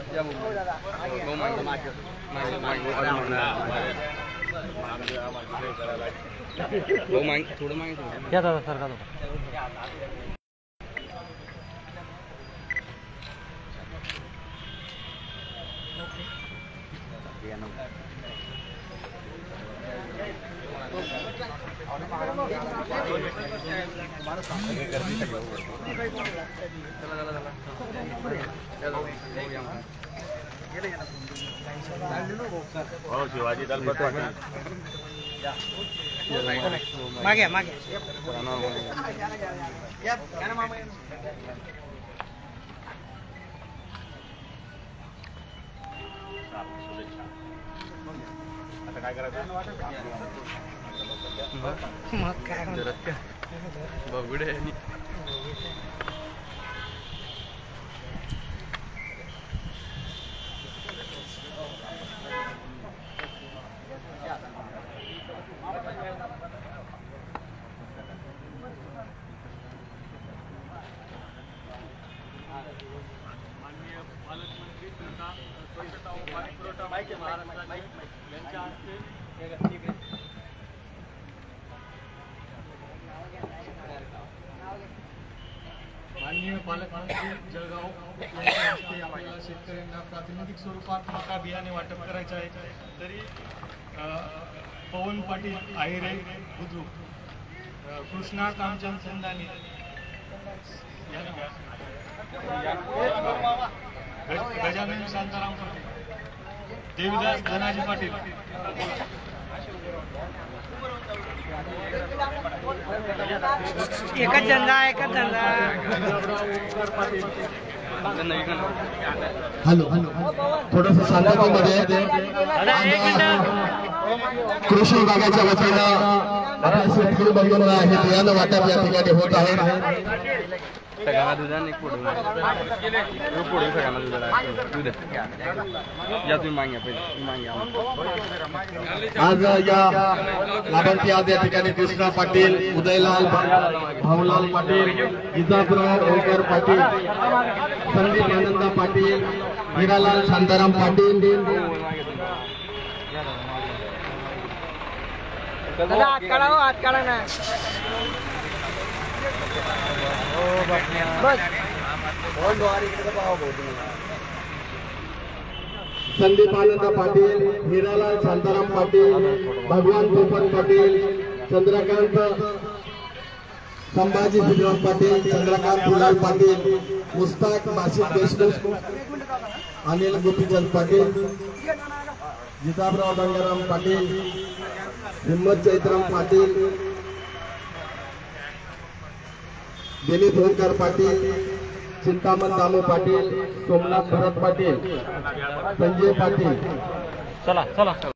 क्या दादा सर का शिवाजी दलपत मागे मागे आता काय करायचं मग काय बघुडे माननीय पालकमंत्री तथा स्वच्छता व पाणी पुरवठा महाराष्ट्राचे यांच्या हस्ते माननीय पालकमंत्री जळगाव यांच्या हस्ते आपल्याला शेतकऱ्यांना प्रातिनिधिक स्वरूपात मका बियाणे वाटप करायचे आहे. तरी पवन पाटील आहिरे बुद्रुक, कृष्णा कामचंद संधानी, गजानन शांताराम पाटील, देवीदास धनाजी पाटील, एकच धंदा हॅलो थोडस शांततेमध्ये कृषी विभागाच्या वतीनं आपल्या शेतकरी बंधूंना हे बियाणं वाटप या ठिकाणी होत आहे. सगळ्यांना दुधाने पुढे पुढे सगळ्यांना दुधा या तुम्ही मागे पहिले आज या लाभार्थी आज या ठिकाणी कृष्णा पाटील, उदयलाल भाऊलाल पाटील, जिजाबराव ओंकार पाटील, संदीप आनंदा पाटील, हिरालाल शांताराम पाटील, हात काढा ना संदीप आनंद पाटील, हिरालाल शांताराम पाटील, भगवान पोपट पाटील, चंद्रकांत संभाजी श्रीराम पाटील, चंद्रकांत गुलाल पाटील, मुस्ताक बाशिद देशमुख, अनिल गोपीचंद पाटील, जिताबराव गंगाराम पाटील, हिम्मत चैत्राम पाटील, दिलीप ओंकार पाटील, चिंतामण दामू पाटील, सोमनाथ भरत पाटील, संजय पाटील. चला चला